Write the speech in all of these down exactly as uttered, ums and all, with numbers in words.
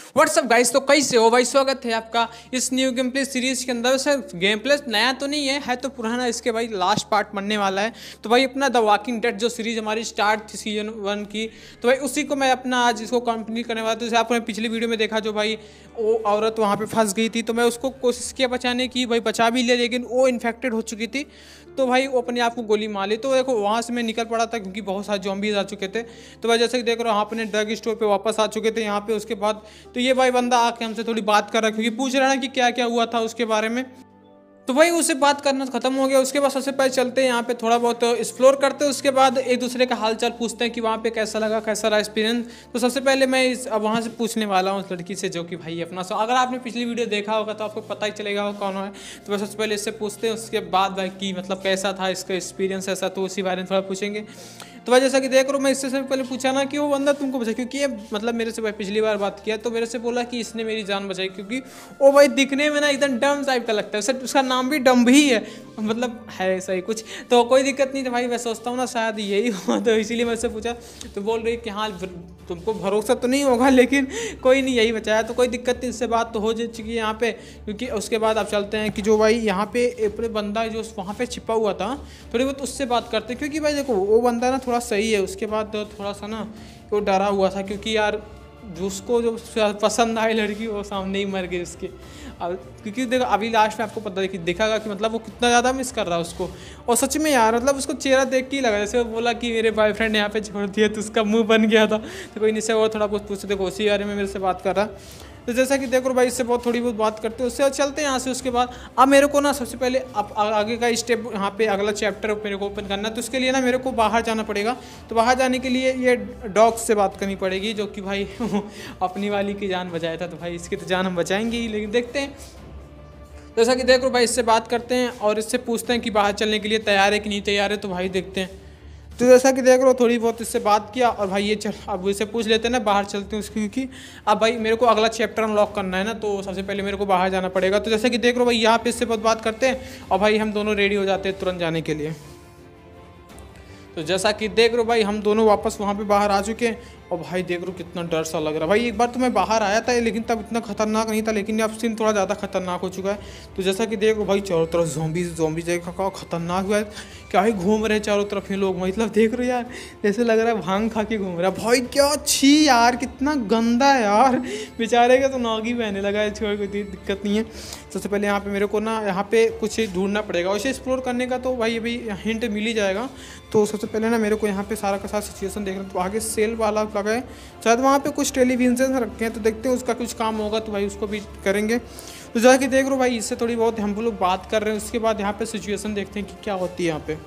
WhatsApp guys, तो कैसे हो भाई। स्वागत है आपका इस न्यू गेम प्ले सीरीज के अंदर। सर गेम प्ले नया तो नहीं है है तो पुराना, इसके भाई लास्ट पार्ट बनने वाला है। तो भाई अपना द वॉकिंग डेड जो सीरीज हमारी स्टार्ट थी सीजन वन की, तो भाई उसी को मैं अपना आज इसको कंप्लीट करने वाला था। जैसे आपने पिछली वीडियो में देखा, जो भाई वो औरत वहाँ पे फंस गई थी, तो मैं उसको कोशिश किया बचाने की, भाई बचा भी लिया, लेकिन वो इन्फेक्टेड हो चुकी थी। तो भाई वो अपने आप को गोली मार ली। तो देखो वहाँ से मैं निकल पड़ा था क्योंकि बहुत सारे जॉम्बीज आ चुके थे। तो भाई जैसे कि देख रहे हो, यहाँ अपने ड्रग स्टोर पे वापस आ चुके थे यहाँ पे। उसके बाद तो ये भाई बंदा आके हमसे थोड़ी बात कर रहा है, क्योंकि पूछ रहा है कि क्या क्या हुआ था उसके बारे में। तो भाई उससे बात करना खत्म हो गया। उसके बाद सबसे पहले चलते हैं यहाँ पे, थोड़ा बहुत एक्सप्लोर करते हैं। उसके बाद एक दूसरे का हालचाल पूछते हैं कि वहाँ पे कैसा लगा, कैसा रहा एक्सपीरियंस। तो सबसे पहले मैं इस अब वहाँ से पूछने वाला हूँ उस लड़की से, जो कि भाई अपना सो अगर आपने पिछली वीडियो देखा होगा तो आपको पता ही चलेगा वो कौन है। तो बस सबसे पहले इससे पूछते हैं, उसके बाद भाई की मतलब कैसा था इसका एक्सपीरियंस ऐसा, तो उसी बारे में थोड़ा पूछेंगे। तो भाई जैसा कि देख रहा हूँ, मैं इससे से पहले पूछा ना कि वो बंदा तुमको बचा, क्योंकि ये मतलब मेरे से भाई पिछली बार बात किया तो मेरे से बोला कि इसने मेरी जान बचाई, क्योंकि वो भाई दिखने में ना एकदम डम टाइप का लगता है। सर उसका नाम भी डम ही है, मतलब है ऐसा ही कुछ। तो कोई दिक्कत नहीं थी भाई, मैं सोचता हूँ ना शायद यही हुआ, तो इसीलिए मैं उससे पूछा। तो बोल रही कि हाँ तुमको भरोसा तो नहीं होगा, लेकिन कोई नहीं, यही बचाया। तो कोई दिक्कत नहीं, इससे बात तो हो चुकी है यहाँ पे। क्योंकि उसके बाद आप चलते हैं कि जो भाई यहाँ पे अपने बंदा जो वहाँ पे छिपा हुआ था, थोड़ी बहुत उससे बात करते हैं। क्योंकि भाई देखो वो बंदा ना थोड़ा सही है। उसके बाद तो थोड़ा सा ना वो डरा हुआ था, क्योंकि यार उसको जो पसंद आई लड़की वो सामने ही मर गई उसके। अब क्योंकि देखो अभी लास्ट में आपको पता है कि दिखागा कि मतलब वो कितना ज़्यादा मिस कर रहा है उसको। और सच में यार मतलब उसको चेहरा देख के ही लगा, जैसे वो बोला कि मेरे बॉयफ्रेंड ने यहाँ पे छोड़ दिया तो उसका मुंह बन गया था। तो कोई नहीं से वो थोड़ा बहुत पूछते, देखो उसी बारे में मेरे से बात कर रहा। तो जैसा कि देखो भाई इससे बहुत थोड़ी बहुत बात करते हैं, उससे चलते हैं यहाँ से। उसके बाद अब मेरे को ना सबसे पहले अब आगे का स्टेप यहाँ पे अगला चैप्टर मेरे को ओपन करना है। तो उसके लिए ना मेरे को बाहर जाना पड़ेगा। तो बाहर जाने के लिए ये डॉग से बात करनी पड़ेगी, जो कि भाई अपनी वाली की जान बचाया था। तो भाई इसकी तो जान हम बचाएंगे ही, लेकिन देखते हैं। जैसा कि देख लो भाई, इससे बात करते हैं और इससे पूछते हैं कि बाहर चलने के लिए तैयार है कि नहीं तैयार है। तो भाई देखते हैं। तो जैसा कि देख लो थोड़ी बहुत इससे बात किया, और भाई ये चल अब इसे पूछ लेते हैं ना, बाहर चलते हैं उसकी। क्योंकि अब भाई मेरे को अगला चैप्टर अनलॉक करना है ना, तो सबसे पहले मेरे को बाहर जाना पड़ेगा। तो जैसा कि देख लो भाई यहाँ पे इससे बहुत बात करते हैं, और भाई हम दोनों रेडी हो जाते हैं तुरंत जाने के लिए। तो जैसा कि देख लो भाई हम दोनों वापस वहाँ पे बाहर आ चुके हैं। और भाई देख लो कितना डर सा लग रहा है भाई। एक बार तो मैं बाहर आया था, लेकिन तब इतना खतरनाक नहीं था, लेकिन अब सीन थोड़ा ज़्यादा खतरनाक हो चुका है। तो जैसा कि देख लो भाई चारों तरफ ज़ॉम्बीज़ ज़ॉम्बीज़ देखा खतरनाक हुआ है, क्या ही घूम रहे हैं चारों तरफ ये लोग। मतलब देख रहे हो यार, जैसे लग रहा है भांग खा के घूम रहा है भाई। क्या अच्छी यार, कितना गंदा है यार, बेचारे का तो नाग ही बहने लगा है। छोड़, कोई दिक्कत नहीं है। सबसे पहले यहाँ पे मेरे को ना यहाँ पे कुछ ढूंढना पड़ेगा। वैसे एक्सप्लोर करने का तो भाई अभी हिंट मिल ही जाएगा। तो सबसे पहले ना मेरे को यहाँ पे सारा का सारा सिचुएशन देखना। तो आगे सेल वाला लगा है, शायद वहाँ पे कुछ टेलीविजन रखे हैं, तो देखते हैं उसका कुछ काम होगा तो भाई उसको भी करेंगे। तो जाके देख रहे हो भाई, इससे थोड़ी बहुत हम लोग बात कर रहे हैं। उसके बाद यहाँ पे सिचुएशन देखते हैं कि क्या होती है यहाँ पे।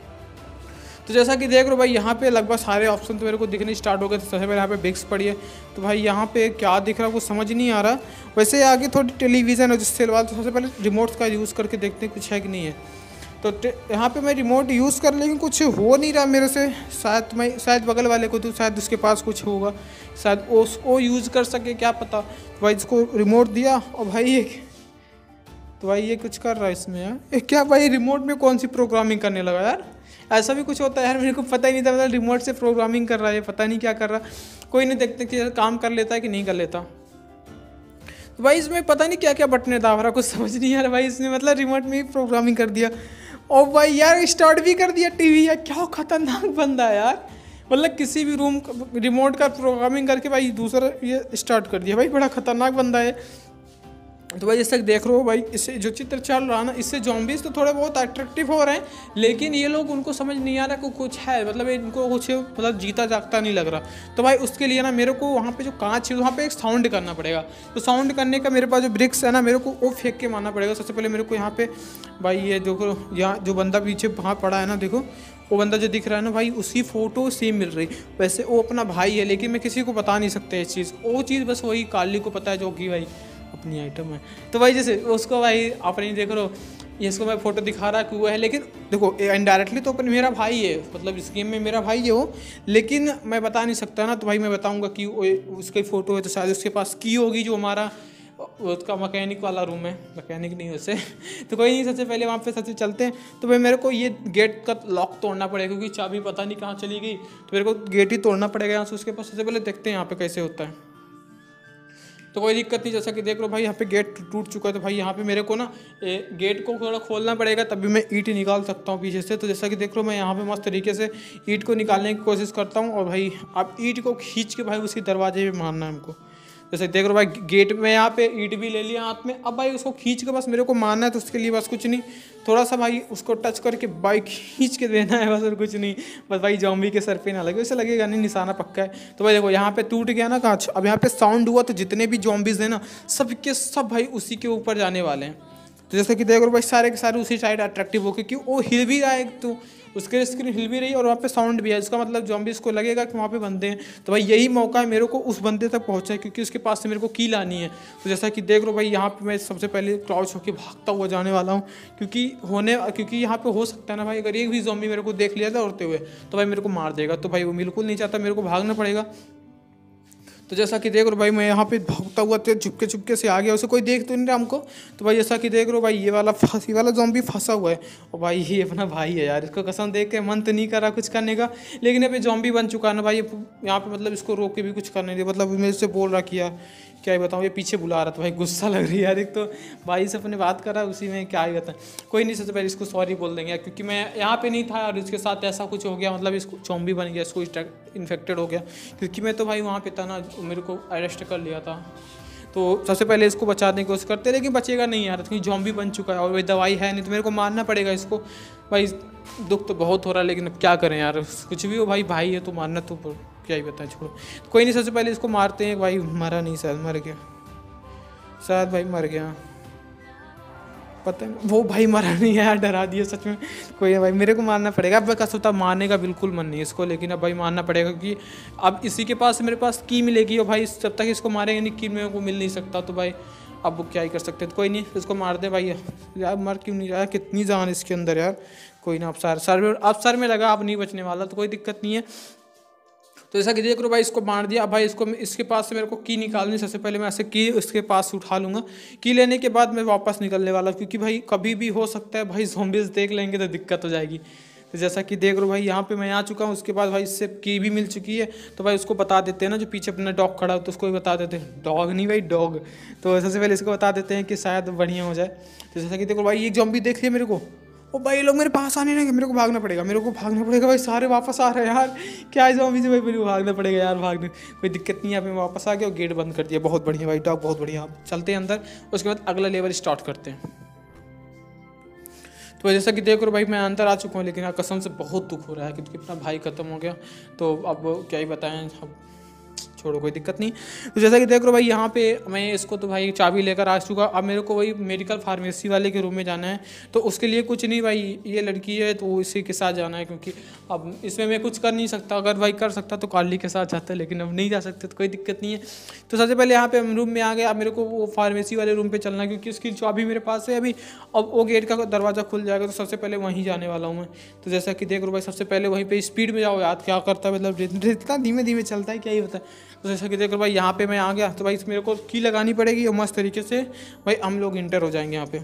तो जैसा कि देख रहे हो भाई यहाँ पे लगभग सारे ऑप्शन तो मेरे को दिखने स्टार्ट हो गए। तो सबसे पहले यहाँ पे बिग्स पड़ी है। तो भाई यहाँ पे क्या दिख रहा है वो समझ नहीं आ रहा। वैसे आगे थोड़ी टेलीविज़न है जिससे वाला, तो सबसे पहले रिमोट का यूज़ करके देखते हैं कुछ है कि नहीं है। तो यहाँ पे मैं रिमोट यूज़ कर, लेकिन कुछ हो नहीं रहा मेरे से। शायद मैं शायद बगल वाले को, तो शायद उसके पास कुछ होगा, शायद वो उसको यूज़ कर सके, क्या पता। तो भाई इसको रिमोट दिया, और भाई ये तो भाई ये कुछ कर रहा है इसमें यार। क्या भाई रिमोट में कौन सी प्रोग्रामिंग करने लगा यार, ऐसा भी कुछ होता है यार, मेरे को पता ही नहीं था। मतलब रिमोट से प्रोग्रामिंग कर रहा है, पता नहीं क्या कर रहा। कोई नहीं, देखते कि काम कर लेता है कि नहीं कर लेता। तो भाई इसमें पता नहीं क्या क्या बटने दाब रहा, कुछ समझ नहीं आ रहा भाई। इसने मतलब रिमोट में ही प्रोग्रामिंग कर दिया। और भाई यार स्टार्ट भी कर दिया टीवी यार, क्या खतरनाक बंदा है यार। मतलब किसी भी रूम रिमोट का प्रोग्रामिंग करके भाई दूसरा ये स्टार्ट कर दिया भाई, बड़ा खतरनाक बंदा है। तो भाई जैसे देख रहे हो भाई, इससे जो चित्र चल रहा है ना, इससे जॉम्बीज तो थोड़े बहुत अट्रैक्टिव हो रहे हैं, लेकिन ये लोग उनको समझ नहीं आ रहा कि कुछ है, मतलब इनको कुछ मतलब जीता जागता नहीं लग रहा। तो भाई उसके लिए ना मेरे को वहाँ पे जो कांच है वहाँ पे एक साउंड करना पड़ेगा। तो साउंड करने का मेरे पास जो ब्रिक्स है ना, मेरे को वो फेंक के मारना पड़ेगा। सबसे पहले मेरे को यहाँ पे भाई ये देखो, यहाँ जो बंदा पीछे वहाँ पड़ा है ना, देखो वो बंदा जो दिख रहा है ना भाई, उसकी फ़ोटो सेम मिल रही। वैसे वो अपना भाई है, लेकिन मैं किसी को बता नहीं सकता इस चीज़। वो चीज़ बस वही काली को पता है, जो कि भाई अपनी आइटम है। तो भाई जैसे उसको भाई अपनी देख लो, ये इसको मैं फोटो दिखा रहा कि वो है, लेकिन देखो इनडायरेक्टली तो अपन मेरा भाई है, मतलब इस गेम में मेरा भाई है वो, लेकिन मैं बता नहीं सकता ना। तो भाई मैं बताऊंगा कि उसकी फ़ोटो है, तो शायद उसके पास की होगी, जो हमारा उसका मैकेनिक वाला रूम है। मैकेनिक नहीं वैसे तो कोई नहीं, सबसे पहले वहाँ पे सबसे चलते हैं। तो भाई मेरे को ये गेट का लॉक तोड़ना पड़ेगा, क्योंकि चाबी पता नहीं कहाँ चली गई। तो मेरे को गेट ही तोड़ना पड़ेगा यहाँ से। उसके पास सबसे पहले देखते हैं यहाँ पे कैसे होता है। तो कोई दिक्कत नहीं। जैसा कि देख लो भाई यहाँ पे गेट टूट चुका है, तो भाई यहाँ पे मेरे को ना ए, गेट को थोड़ा खोलना पड़ेगा, तभी मैं ईंट निकाल सकता हूँ पीछे से। तो जैसा कि देख लो मैं यहाँ पे मस्त तरीके से ईंट को निकालने की कोशिश करता हूँ, और भाई आप ईंट को खींच के भाई उसी दरवाजे पे मारना है हमको। जैसे देख लो भाई गेट में यहाँ पे ईंट भी ले लिया हाथ में, अब भाई उसको खींच के बस मेरे को मारना है। तो उसके लिए बस कुछ नहीं, थोड़ा सा भाई उसको टच करके भाई खींच के देना है बस, और कुछ नहीं। बस भाई जॉम्बी के सर पे ना लगे, वैसे लगेगा नहीं, निशाना पक्का है। तो भाई देखो यहाँ पे टूट गया ना कांच, अब यहाँ पे साउंड हुआ तो जितने भी जॉम्बीज हैं ना सब के सब भाई उसी के ऊपर जाने वाले हैं। तो जैसे कि देख लो भाई सारे के सारे उसी साइड अट्रैक्टिव हो, क्योंकि वो हिल भी रहा है, तो उसके स्क्रीन हिल भी रही है और वहाँ पे साउंड भी है। इसका मतलब जॉम्बीज को लगेगा कि वहाँ पे बंदे हैं। तो भाई यही मौका है मेरे को उस बंदे तक पहुँचा है, क्योंकि उसके पास से मेरे को की लानी है। तो जैसा कि देख लो भाई यहाँ पे मैं सबसे पहले क्राउच होकर भागता हुआ जाने वाला हूँ, क्योंकि होने क्योंकि यहाँ पे हो सकता है ना भाई, अगर एक भी जॉम्बी मेरे को देख लिया था उड़ते हुए तो भाई मेरे को मार देगा। तो भाई वो बिल्कुल नहीं चाहता, मेरे को भागना पड़ेगा। तो जैसा कि देख रो भाई मैं यहाँ पे भागता हुआ तो चुपके चुपके से आ गया, उसे कोई देख तो नहीं रहा हमको। तो भाई जैसा कि देख रो भाई ये वाला फांसी वाला ज़ॉम्बी फंसा हुआ है, और भाई ये अपना भाई है यार, इसको कसम देख के मन तो नहीं कर रहा कुछ करने का, लेकिन अभी ज़ॉम्बी बन चुका है ना भाई, यहाँ पे मतलब इसको रोक के भी कुछ करने दे, मतलब मेरे से बोल रहा किया क्या ही बताऊँ, ये पीछे बुला रहा था भाई, गुस्सा लग रही है यार। एक तो भाई से अपने बात कर रहा है, उसी में क्या ही बताएं। कोई नहीं, सबसे पहले इसको सॉरी बोल देंगे, क्योंकि मैं यहाँ पे नहीं था और इसके साथ ऐसा कुछ हो गया, मतलब इसको ज़ॉम्बी बन गया, इसको इन्फेक्टेड हो गया, क्योंकि मैं तो भाई वहाँ पे था ना, मेरे को अरेस्ट कर लिया था। तो सबसे पहले इसको बचाने की कोशिश करते, लेकिन बचेगा नहीं यार, क्योंकि ज़ॉम्बी बन चुका है और वही दवाई है नहीं, तो मेरे को मारना पड़ेगा इसको। भाई दुख तो बहुत हो रहा है, लेकिन अब क्या करें यार, कुछ भी हो भाई, भाई है तो मारना तो क्या ही बताएं, छोड़ो। कोई नहीं, सबसे पहले इसको मारते हैं। भाई मरा नहीं, शायद मर गया, शायद भाई मर गया, पता नहीं। वो भाई मरा नहीं है यार, डरा दिया सच में। कोई नहीं भाई, मेरे को मारना पड़ेगा। अब कसम था, मारने का बिल्कुल मन नहीं है इसको, लेकिन अब भाई मारना पड़ेगा, क्योंकि अब इसी के पास मेरे पास की मिलेगी, और भाई जब तक इसको मारेंगे नहीं की मेरे को मिल नहीं सकता। तो भाई अब वो क्या ही कर सकते, तो कोई नहीं, इसको मार दे भाई। यार मर क्यों नहीं रहा, कितनी जान इसके अंदर यार। कोई ना, अब सर सर में अब सर में लगा, अब नहीं बचने वाला, तो कोई दिक्कत नहीं है। तो जैसा कि देख लो भाई, इसको मार दिया। अब भाई इसको इसके पास से मेरे को की निकालनी, सबसे पहले मैं ऐसे की इसके पास से उठा लूँगा, की लेने के बाद मैं वापस निकलने वाला, क्योंकि भाई कभी भी हो सकता है भाई ज़ॉम्बीज़ देख लेंगे तो दिक्कत हो जाएगी। तो जैसा कि देख लो भाई, यहाँ पे मैं आ चुका हूँ, उसके बाद भाई इससे की भी मिल चुकी है। तो भाई उसको बता देते हैं ना, जो पीछे अपना डॉग खड़ा हो, तो उसको भी बता देते हैं, डॉग नहीं भाई डॉग। तो सबसे पहले इसको बता देते हैं कि शायद बढ़िया हो जाए। तो जैसा कि देखो भाई, ये ज़ॉम्बी देख लिया मेरे को, ओ भाई लोग मेरे पास आने लगे, मेरे को भागना पड़ेगा, मेरे को भागना पड़ेगा भाई, सारे वापस आ रहे हैं यार, क्या है ज़ॉम्बी से भाई, मेरे को भागना पड़ेगा यार, भागने कोई दिक्कत नहीं है। यहाँ पे मैं वापस आ गया और गेट बंद कर दिया, बहुत बढ़िया भाई, डॉग बहुत बढ़िया। आप चलते हैं अंदर, उसके बाद अगला लेवल स्टार्ट करते हैं। तो जैसा कि देख रहे हो भाई, मैं अंदर आ चुका हूँ, लेकिन कसम से बहुत दुख हो रहा है, क्योंकि अपना भाई खत्म हो गया। तो अब क्या ही बताएं, अब छोड़ो, कोई दिक्कत नहीं। तो जैसा कि देख रहे हो भाई, यहाँ पे मैं इसको तो भाई चाबी लेकर आ चुका। अब मेरे को वही मेडिकल फार्मेसी वाले के रूम में जाना है, तो उसके लिए कुछ नहीं भाई, ये लड़की है तो इसी के साथ जाना है, क्योंकि अब इसमें मैं कुछ कर नहीं सकता। अगर भाई कर सकता तो कार्ली के साथ जाता, लेकिन अब नहीं जा सकते, तो कोई दिक्कत नहीं है। तो सबसे पहले यहाँ पे रूम में आ गया। अब मेरे को वो फार्मेसी वाले रूम पर चलना है, क्योंकि उसकी चाबी मेरे पास है अभी। अब वो गेट का दरवाज़ा खुल जाएगा, तो सबसे पहले वहीं जाने वाला हूँ मैं। तो जैसा कि देख रहे हो भाई, सबसे पहले वहीं पर स्पीड में जाओ यार, क्या करता है मतलब, इतना धीमे धीमे चलता है, क्या ही होता है। तो जैसा कि देख रहे हो भाई, यहाँ पे मैं आ गया। तो भाई मेरे को की लगानी पड़ेगी और मस्त तरीके से भाई हम लोग इंटर हो जाएंगे यहाँ पे।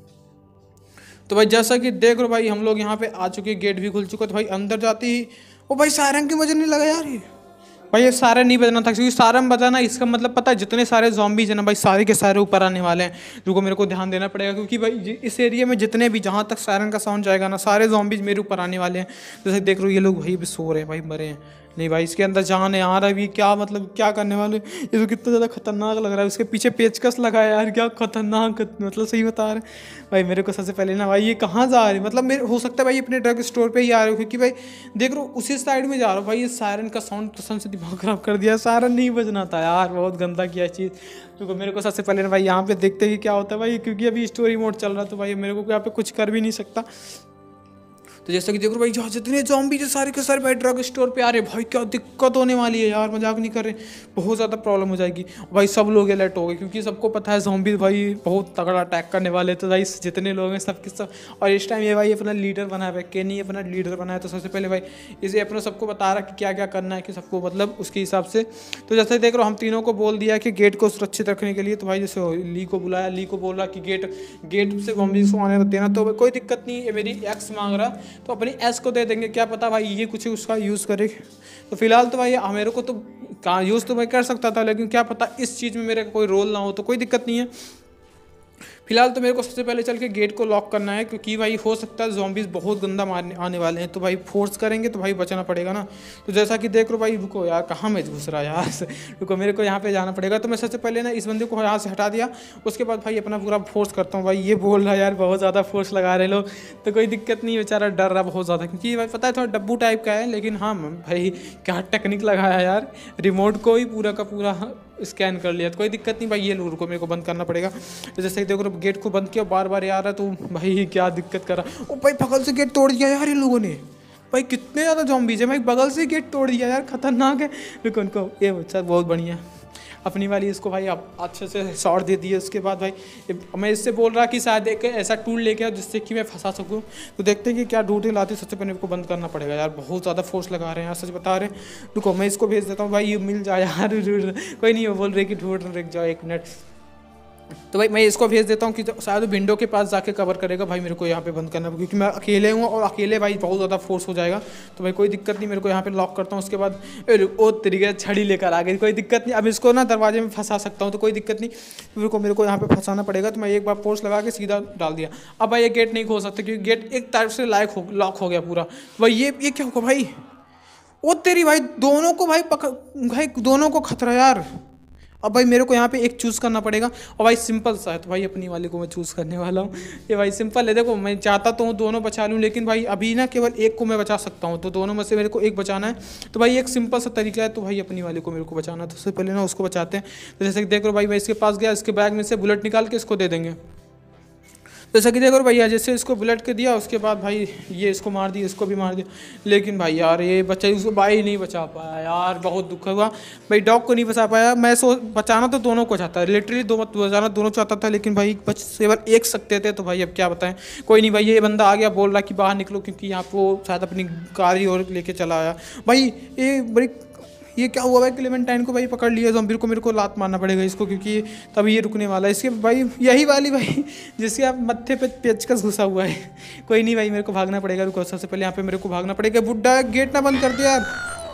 तो भाई जैसा कि देख रहे हो भाई, हम लोग यहाँ पे आ चुके, गेट भी खुल चुका। तो भाई अंदर जाते ही, ओ भाई सायरन क्यों बजने लगा यार, ये भाई ये सायरन नहीं बजना था, क्योंकि सायरन बजाना इसका मतलब पता है, जितने सारे ज़ॉम्बीज़ हैं ना भाई, सारे के सारे ऊपर आने वाले हैं, जिनको मेरे को ध्यान देना पड़ेगा, क्योंकि भाई इस एरिया में जितने भी, जहाँ तक सायरन का साउंड जाएगा ना, सारे ज़ॉम्बीज़ मेरे ऊपर आने वाले हैं। जैसे देख रहे हो, ये लोग वहीं पे सो रहे हैं भाई, मरे हैं नहीं भाई, इसके अंदर जान है आ रहा है भी, क्या मतलब क्या करने वाले। ये तो कितना ज़्यादा खतरनाक लग रहा है, उसके पीछे पेचकस लगा है यार, क्या खतरनाक, मतलब सही बता रहे भाई। मेरे को सबसे पहले ना भाई, ये कहाँ जा रहे, मतलब मेरे हो सकता है भाई अपने ड्रग स्टोर पे ही आ रहे हो, क्योंकि भाई देख रो उसी साइड में जा रहा हूँ भाई। ये सायरन का साउंड कसम से दिमाग खराब कर दिया, सायरन नहीं बजना था यार, बहुत गंदा किया चीज़। क्योंकि मेरे को सबसे पहले ना भाई यहाँ पे देखते ही क्या होता है भाई, क्योंकि अभी स्टोरी मोड चल रहा है, तो भाई मेरे को यहाँ पे कुछ कर भी नहीं सकता। तो जैसा कि देखो भाई, जहाँ जितने ज़ॉम्बी जो सारे के सारे भाई ड्रग स्टोर पे आ रहे भाई, क्या दिक्कत होने वाली है यार, मजाक नहीं कर रहे, बहुत ज़्यादा प्रॉब्लम हो जाएगी भाई। सब लोग अलर्ट हो गए, क्योंकि सबको पता है ज़ॉम्बी भाई बहुत तगड़ा अटैक करने वाले। तो भाई जितने लोग हैं सब के सब, और इस टाइम ये भाई अपना लीडर बना है, केनी अपना लीडर बना है। तो सबसे पहले भाई इसे अपना सबको बता रहा कि क्या क्या करना है, कि सबको मतलब उसके हिसाब से। तो जैसे देख रहे हो, हम तीनों को बोल दिया कि गेट को सुरक्षित रखने के लिए। तो भाई जैसे ली को बुलाया, ली को बोल रहा कि गेट गेट से ज़ॉम्बीज़ को आने देना, तो कोई दिक्कत नहीं है। मेरी एक्स मांग रहा, तो अपनी एक्स को दे देंगे, क्या पता भाई ये कुछ उसका यूज़ करे। तो फिलहाल तो भाई मेरे को तो कहाँ यूज़ तो मैं कर सकता था, लेकिन क्या पता इस चीज़ में मेरा कोई रोल ना हो, तो कोई दिक्कत नहीं है। फिलहाल तो मेरे को सबसे पहले चल के गेट को लॉक करना है, क्योंकि भाई हो सकता है ज़ॉम्बीज़ बहुत गंदा मारने आने वाले हैं, तो भाई फोर्स करेंगे तो भाई बचना पड़ेगा ना। तो जैसा कि देख लो भाई, रुको यार कहाँ मैं घुस रहा यार रुको, मेरे को यहाँ पे जाना पड़ेगा। तो मैं सबसे पहले ना इस बंदे को यहाँ से हटा दिया, उसके बाद भाई अपना पूरा फोर्स करता हूँ। भाई ये बोल रहा है यार बहुत ज़्यादा फोर्स लगा रहे लोग, तो कोई दिक्कत नहीं, बेचारा डर रहा बहुत ज़्यादा, क्योंकि भाई पता है थोड़ा डब्बू टाइप का है, लेकिन हाँ भाई क्या टेक्निक लगाया यार, रिमोट को ही पूरा का पूरा स्कैन कर लिया, तो कोई दिक्कत नहीं भाई। ये लूर को मेरे को बंद करना पड़ेगा। तो जैसे कि देखो गेट को बंद किया, बार बार यार है, तो भाई क्या दिक्कत कर रहा। ओ भाई बगल से गेट तोड़ दिया यार इन लोगों ने, भाई कितने ज़्यादा ज़ॉम्बीज़ है भाई, बगल से गेट तोड़ दिया यार, खतरनाक है। रुको उनको, ये बच्चा बहुत बढ़िया अपनी वाली, इसको भाई आप अच्छे से शॉट दे दिए। उसके बाद भाई मैं इससे बोल रहा कि शायद एक ऐसा टूल लेके आओ जिससे कि मैं फंसा सकूं, तो देखते हैं कि क्या ढूंढे लाते। सबसे पहले को बंद करना पड़ेगा यार, बहुत ज़्यादा फोर्स लगा रहे हैं यार, सच बता रहे हैं। रुको मैं इसको भेज देता हूँ भाई, ये मिल जाए यार कोई नहीं, वो बोल रहे कि ढूंढ रुक जाओ एक मिनट। तो भाई मैं इसको भेज देता हूँ कि शायद विंडो के पास जाके कवर करेगा। भाई मेरे को यहाँ पे बंद करना, क्योंकि मैं अकेले हूँ और अकेले भाई बहुत ज़्यादा फोर्स हो जाएगा, तो भाई कोई दिक्कत नहीं, मेरे को यहाँ पे लॉक करता हूँ। उसके बाद ओ तरीके छड़ी लेकर आ गई, कोई दिक्कत नहीं, अब इसको ना दरवाजे में फंसा सकता हूँ, तो कोई दिक्कत नहीं। मेरे को मेरे को यहाँ पे फंसाना पड़ेगा, तो मैं एक बार फोर्स लगा के सीधा डाल दिया। अब भाई ये गेट नहीं खोल सकते, क्योंकि गेट एक तरफ से लाइक हो लॉक हो गया पूरा। भाई ये ये क्या होगा भाई, ओ तेरी भाई दोनों को भाई पकड़, भाई दोनों को खतरा यार। अब भाई मेरे को यहाँ पे एक चूज़ करना पड़ेगा, और भाई सिंपल सा है, तो भाई अपनी वाले को मैं चूज़ करने वाला हूँ। ये भाई सिंपल है, देखो मैं चाहता तो हूँ दोनों बचा लूँ, लेकिन भाई अभी ना केवल एक को मैं बचा सकता हूँ, तो दोनों में से मेरे को एक बचाना है। तो भाई एक सिंपल सा तरीका है, तो भाई अपनी वाले को मेरे को बचाना है, तो सबसे पहले ना उसको बचाते हैं। तो जैसे कि देख लो भाई, मैं इसके पास गया, इसके बैग में से बुलेट निकाल के इसको दे देंगे। जैसा कि देखो भैया, जैसे इसको बुलेट के दिया, उसके बाद भाई ये इसको मार दिया, इसको भी मार दिया, लेकिन भाई यार ये बच्चा उसको भाई नहीं बचा पाया यार, बहुत दुख हुआ भाई, डॉग को नहीं बचा पाया। मैं सो बचाना तो दोनों को चाहता है, लिटरली दो बचाना दोनों चाहता था, लेकिन भाई बच केवल एक सकते थे, तो भाई अब क्या बताएं। कोई नहीं भाई, ये बंदा आ गया, बोल रहा कि बाहर निकलो, क्योंकि यहाँ वो शायद अपनी कार ही और लेके चला आया। भाई ये बड़ी ये क्या हुआ भाई, क्लेमेंटाइन को भाई पकड़ लिया, ज़ॉम्बी को मेरे को लात मारना पड़ेगा इसको, क्योंकि तभी ये रुकने वाला है। इसके भाई यही वाली भाई जिसके आप मत्थे पे पेचकस घुसा हुआ है। कोई नहीं भाई, मेरे को भागना पड़ेगा, रुको सबसे पहले यहाँ पे मेरे को भागना पड़ेगा। बुड्ढा गेट ना बंद कर दिया यार,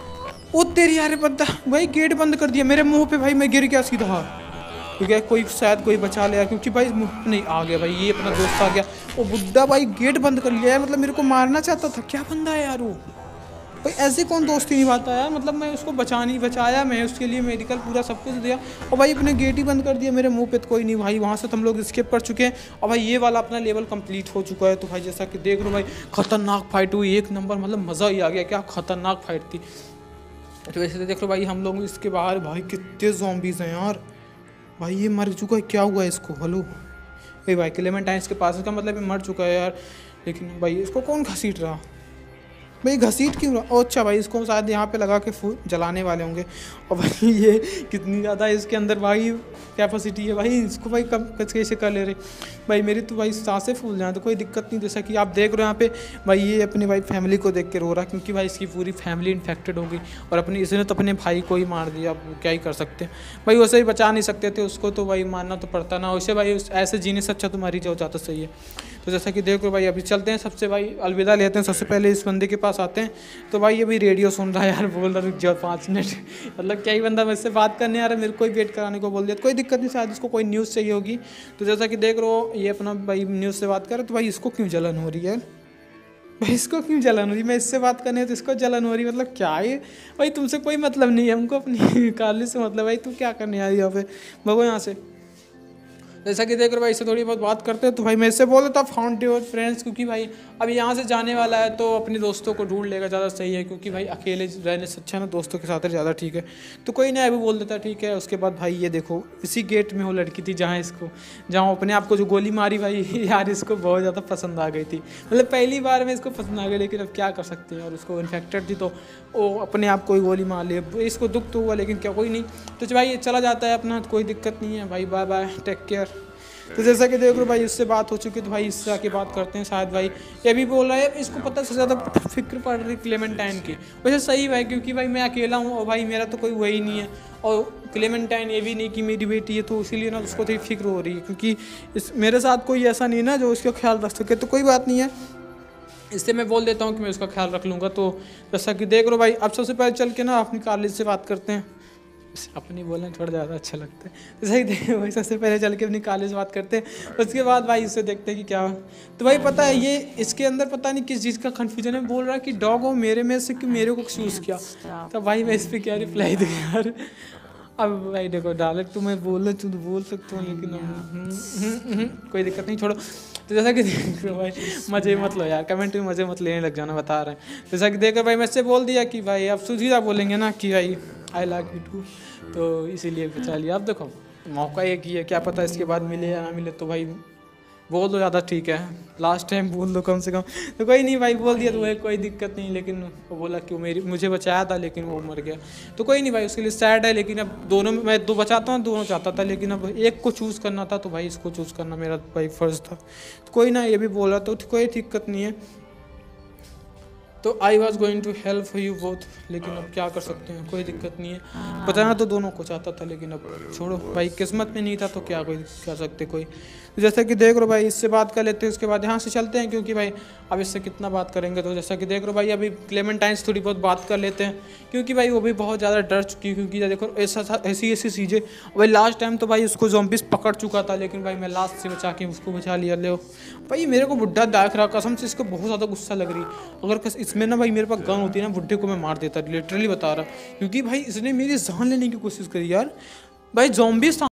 ओ तेरी यार बंदा भाई गेट बंद कर दिया मेरे मुँह पे, भाई मैं गिर गया सीधा, क्योंकि कोई शायद कोई बचा ले यार, क्योंकि भाई नहीं आ गया भाई, ये अपना दोस्त आ गया। वो बुड्ढा भाई गेट बंद कर लिया यार, मतलब मेरे को मारना चाहता था, क्या बंदा है यार वो भाई, ऐसे कौन दोस्ती निभाता यार। मतलब मैं उसको बचा नहीं बचाया, मैं उसके लिए मेडिकल पूरा सब कुछ दिया, और भाई अपने गेट ही बंद कर दिया मेरे मुंह पे। तो कोई नहीं भाई, वहाँ से तो हम लोग स्केप कर चुके हैं, और भाई ये वाला अपना लेवल कंप्लीट हो चुका है। तो भाई जैसा कि देख लो भाई, खतरनाक फाइट हुई एक नंबर, मतलब मज़ा ही आ गया, क्या खतरनाक फाइट थी। तो वैसे देख लो भाई, हम लोग इसके बाहर भाई कितने ज़ॉम्बीज़ हैं यार, भाई ये मर चुका है, क्या हुआ है इसको, हेलो भाई भाई क्लेमेंटाइन के पास, इसका मतलब ये मर चुका है यार। लेकिन भाई इसको कौन घसीट रहा भाई, घसीट क्यों रहा? अच्छा भाई इसको शायद यहाँ पे लगा के फूल जलाने वाले होंगे। और भाई ये कितनी ज़्यादा इसके अंदर भाई कैपेसिटी है भाई, इसको भाई कम कैसे कर ले रहे भाई, मेरी तो भाई सांसें फूल जाए, तो कोई दिक्कत नहीं। जैसा कि आप देख रहे हो यहाँ पे भाई, ये अपनी भाई फैमिली को देख के रो रहा है, क्योंकि भाई इसकी पूरी फैमिली इन्फेक्टेड हो गई, और अपनी इसने तो अपने भाई को ही मार दिया। अब क्या ही कर सकते हैं भाई, वैसे ही बचा नहीं सकते थे उसको, तो भाई मारना तो पड़ता ना, वैसे भाई ऐसे जीने से अच्छा तुम्हारी जाओ जाता सही है। तो जैसा कि देख लो भाई, अभी चलते हैं, सबसे भाई अलविदा लेते हैं, सबसे पहले इस बंदे के पास आते हैं। तो भाई ये भी रेडियो सुन रहा है यार, बोल रहा रुक जाओ पाँच मिनट मतलब क्या ही बंदा मुझसे बात करने आ रहा है, मेरे को ही वेट कराने को बोल दिया। तो कोई दिक्कत नहीं, शायद इसको कोई न्यूज़ चाहिए होगी। तो जैसा कि देख रहे हो, ये अपना भाई न्यूज़ से बात करे, तो भाई इसको क्यों जलन हो रही है भाई, इसको क्यों जलन हो रही, मैं इससे बात करने तो इसको जलन हो रही, मतलब क्या है भाई, तुमसे कोई मतलब नहीं है, हमको अपनी कॉलेज से मतलब भाई, तू क्या करने आ रही है यहाँ पे, भगो यहाँ से। जैसा कि देख रहे हो भाई, इससे थोड़ी बहुत बात करते हैं। तो भाई मैं इससे बोल देता फाउंड योर फ्रेंड्स, क्योंकि भाई अभी यहाँ से जाने वाला है, तो अपने दोस्तों को ढूंढ लेगा, ज़्यादा सही है, क्योंकि भाई अकेले रहने से अच्छा ना दोस्तों के साथ ज़्यादा ठीक है। तो कोई नहीं, अभी बोल देता ठीक है। उसके बाद भाई ये देखो, इसी गेट में वो लड़की थी जहाँ इसको जहाँ अपने आप को जो गोली मारी भाई यार, इसको बहुत ज़्यादा पसंद आ गई थी, मतलब पहली बार में इसको पसंद आ गई, लेकिन अब क्या कर सकते हैं, और उसको इन्फेक्टेड थी, तो वो अपने आप को ही गोली मार ली। इसको दुख तो हुआ, लेकिन क्या कोई नहीं। तो भाई ये चला जाता है अपना, कोई दिक्कत नहीं है भाई, बाय बाय, टेक केयर। तो जैसा कि देख लो भाई, इससे बात हो चुकी है, तो भाई इससे आके बात करते हैं। शायद भाई ये भी बोल रहा है, इसको पता से ज़्यादा फिक्र पड़ रही क्लेमेंटाइन की। वैसे सही भाई, क्योंकि भाई मैं अकेला हूँ, और भाई मेरा तो कोई वही नहीं है, और क्लेमेंटाइन ये भी नहीं कि मेरी बेटी है, तो इसीलिए ना उसको थोड़ी फिक्र हो रही है, क्योंकि इस मेरे साथ कोई ऐसा नहीं है ना जो उसका ख्याल रख सके। तो कोई बात नहीं है, इससे मैं बोल देता हूँ कि मैं उसका ख्याल रख लूँगा। तो जैसा कि देख लो भाई, अब सबसे पहले चल के ना अपनी कॉलेज से बात करते हैं। अपनी बोलना थोड़ा ज़्यादा अच्छा लगता है। तो सही देखो भाई, सबसे पहले चल के अपनी कॉलेज बात करते हैं, उसके बाद भाई इससे देखते हैं कि क्या। तो भाई पता है ये इसके अंदर पता नहीं किस चीज़ का कन्फ्यूजन है, बोल रहा है कि डॉग हो मेरे में से कि मेरे को चूज़ किया। तो भाई मैं इस पर क्या रिप्लाई दूँ यार। अब भाई देखो डायरेक्ट तो मैं बोलना चाहूँ तो बोल सकता हूँ, लेकिन हम्म, हम्म, हम्म, कोई दिक्कत नहीं, छोड़ो। तो जैसा कि देख लो भाई, मज़े मत लो यार, कमेंट में मज़े मत लेने लग जाना, बता रहे हैं। जैसा कि देखो भाई, मैं इससे बोल दिया कि भाई अब सीधा बोलेंगे ना कि भाई आई लाइक यू टू, तो इसीलिए बचा लिया। अब देखो मौका एक ही है, क्या पता इसके बाद मिले या ना मिले, तो भाई बोल दो ज़्यादा ठीक है, लास्ट टाइम बोल दो कम से कम। तो कोई नहीं भाई, बोल दिया तो है, कोई दिक्कत नहीं। लेकिन वो बोला कि वो मेरी मुझे बचाया था लेकिन वो मर गया, तो कोई नहीं भाई, उसके लिए सैड है। लेकिन अब दोनों में मैं दो बचाता हूँ, दोनों चाहता था, लेकिन अब एक को चूज़ करना था, तो भाई इसको चूज़ करना मेरा भाई फ़र्ज़ था। तो कोई ना, ये भी बोला तो कोई दिक्कत नहीं है। तो I was going to help you both, लेकिन अब क्या कर सकते हैं, कोई दिक्कत नहीं है। बचाना तो दोनों को चाहता था, लेकिन अब छोड़ो भाई, किस्मत में नहीं था तो क्या कोई कर सकते कोई। तो जैसा कि देख लो भाई, इससे बात कर लेते हैं, उसके बाद यहाँ से चलते हैं, क्योंकि भाई अब इससे कितना बात करेंगे। तो जैसा कि देख लो भाई, अभी क्लेमेंटाइन से थोड़ी बहुत बात कर लेते हैं, क्योंकि भाई वो भी बहुत ज़्यादा डर चुकी है। क्योंकि देखो ऐसा ऐसी ऐसी चीज़ें, भाई लास्ट टाइम तो भाई उसको ज़ॉम्बीज़ पकड़ चुका था, लेकिन भाई मैं लास्ट से बचा के उसको बचा लिया। ले भाई मेरे को बुढ़ा देख रहा, कसम से इसको बहुत ज़्यादा गुस्सा लग रही। अगर इसमें ना भाई मेरे पास गन होती है ना, बुढ़े को मैं मार देता, लिटरली बता रहा। क्योंकि भाई इसने मेरी जान लेने की कोशिश करी यार, भाई ज़ॉम्बीज़